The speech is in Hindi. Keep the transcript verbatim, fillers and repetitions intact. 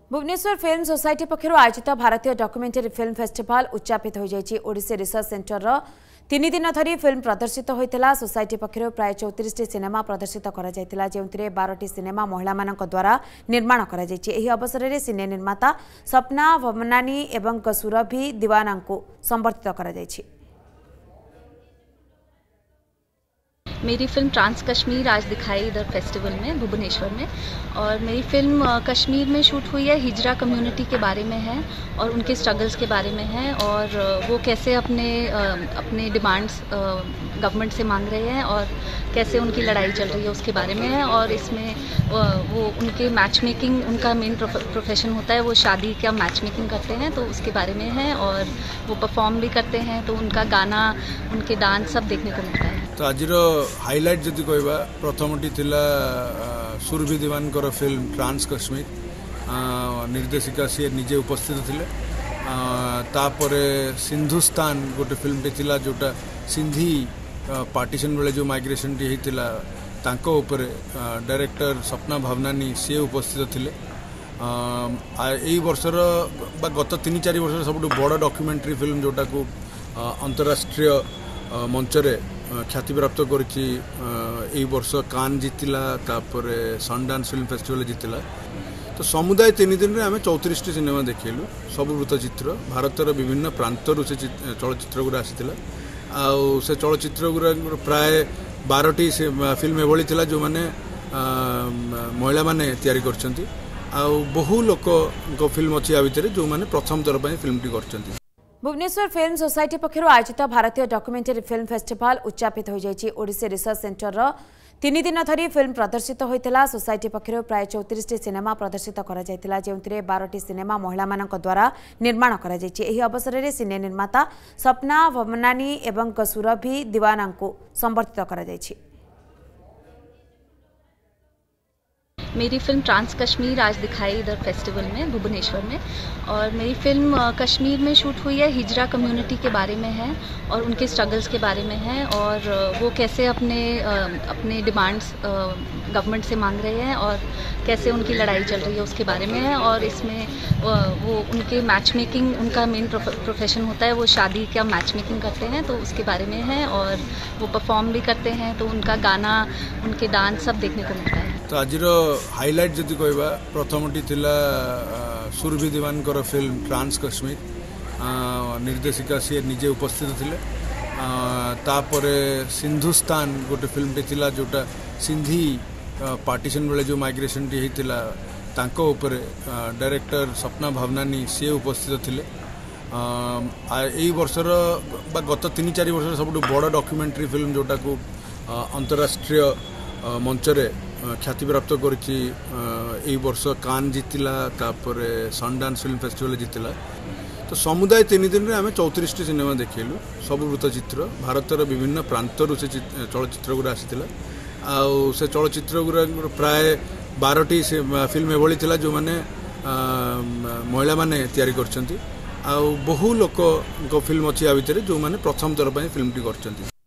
भुवनेश्वर फिल्म सोसाइटी पक्षर आयोजित भारतीय डॉक्यूमेंटरी फिल्म फेस्टिवल उच्चापित हो जाइए। ओडिशा रिसर्च सेंटर तीन दिन धरी फिल्म प्रदर्शित होता। सोसाइटी पक्षर प्राय चौतीस टी सिनेमा प्रदर्शित कर बारह सिनेमा महिला मान द्वारा निर्माण कर अवसर में सिने निर्माता सपना भवनानी एवं सुरभि दीवाना को संबर्धित कर। मेरी फिल्म ट्रांस कश्मीर आज दिखाई इधर फेस्टिवल में भुवनेश्वर में, और मेरी फिल्म कश्मीर में शूट हुई है। हिजरा कम्युनिटी के बारे में है और उनके स्ट्रगल्स के बारे में है, और वो कैसे अपने अपने डिमांड्स गवर्नमेंट से मांग रहे हैं और कैसे उनकी लड़ाई चल रही है उसके बारे में है। और इसमें वो उनके मैच मेकिंग, उनका मेन प्रोफेशन होता है, वो शादी का मैच मेकिंग करते हैं, तो उसके बारे में है। और वो परफॉर्म भी करते हैं, तो उनका गाना, उनके डांस सब देखने को मिलता है। तो आज हाइलाइट जदि कहवा प्रथमटी थिला सुरभि दीवान फिल्म ट्रांस कश्मीर निर्देशिका सी निजे उपस्थित थिले। तापरे सिंधुस्तान गोटे फिल्म टी थिला जोटा सिंधी पार्टीशन बेले जो माइग्रेशन टी होता तांको ऊपर डायरेक्टर सपना भवनानी सी उपस्थित थिले। यही वर्षर गत तीन चार वर्ष सब बड़ डॉक्यूमेंटरी फिल्म जोटा को अंतरराष्ट्रीय मंचरे ख्याति प्राप्त करी वर्ष कान जीतला, तापर सनडांस फिल्म फेस्टिवल जीतला। तो समुदाय तीन दिन में आम चौतीस टी सिनेमा देखलु। सब वृत्तचित्र भारतर विभिन्न प्रांतर से चलचित्र गुरा आसाला। से चलचित्र गुरा प्राय बारह टी फिल्म एभली थिला जो माने महिला माने तैयारी करछंती। आ बहु लोक फिल्म अच्छी आ भितर जो माने प्रथम थर पर फिल्म टी करछंती। भुवनेश्वर फिल्म सोसाइटी पक्षर आयोजित भारतीय डॉक्यूमेंटरी फिल्म फेस्टिवल उच्चापित हो जाइए। ओडिशा रिसर्च सेंटर तीन दिन धरी फिल्म प्रदर्शित होता। सोसाइटी पक्षर प्राय चौतीस टी सिनेमा प्रदर्शित कर बारह टी सिनेमा महिला मान द्वारा निर्माण कर अवसर में सिने निर्माता सपना भवनानी एवं सुरभि दीवाना को संबर्धित कर। मेरी फिल्म ट्रांस कश्मीर आज दिखाई इधर फेस्टिवल में भुवनेश्वर में, और मेरी फिल्म कश्मीर में शूट हुई है। हिजरा कम्युनिटी के बारे में है और उनके स्ट्रगल्स के बारे में है, और वो कैसे अपने अपने डिमांड्स गवर्नमेंट से मांग रहे हैं और कैसे उनकी लड़ाई चल रही है उसके बारे में है। और इसमें वो उनके मैच मेकिंग, उनका मेन प्रोफेशन होता है, वो शादी का मैच मेकिंग करते हैं, तो उसके बारे में है। और वो परफॉर्म भी करते हैं, तो उनका गाना, उनके डांस सब देखने को मिलता है। तो आज हाइलाइट जदि कहवा प्रथमटी थिला सुरभि दीवान फिल्म ट्रांस कश्मीर निर्देशिका सी निजे उपस्थित थिले। तापरे सिंधुस्तान गोटे फिल्म टी थिला जोटा सिंधी पार्टीशन बेले जो माइग्रेशन टी होता तांको ऊपर डायरेक्टर सपना भवनानी सी उपस्थित थिले। यही वर्षर गत तीन चार वर्ष सब बड़ डॉक्यूमेंटरी फिल्म जोटा को अंतरराष्ट्रीय मंचरे ख्याति प्राप्त करी वर्ष कान जीतला, तापर सनडांस फिल्म फेस्टिवल जीतला। तो समुदाय तीन दिन में आम चौतीस टी सिनेमा देखलु। सब वृत्तचित्र भारतर विभिन्न प्रांतर से चलचित्र गुरा आसाला। से चलचित्र गुरा प्राय बारह टी फिल्म एभली थिला जो माने महिला माने तैयारी करछंती। आ बहु लोक फिल्म अच्छी आ भितर जो माने प्रथम थर पर फिल्म टी करछंती।